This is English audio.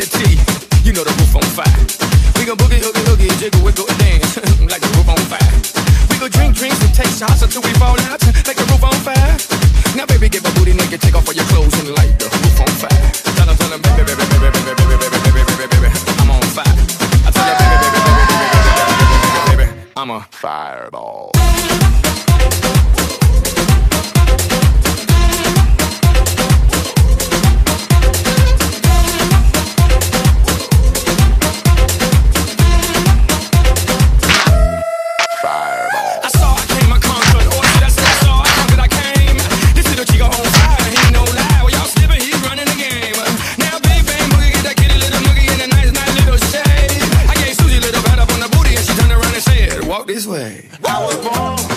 the T. You know the roof on fire. We gon' boogie, oogie, oogie, jiggle, wiggle, and dance like the roof on fire. We gon' drink drinks and take shots until we fall out like the roof on fire. Now, baby, get my booty naked, take off all your clothes and light the roof on fire. Tell them, baby, baby, baby, baby, baby, baby, baby, baby, baby, I'm on fire. I tell you, baby, baby, baby, baby, baby, baby, baby, I'm a fireball. This way. I was born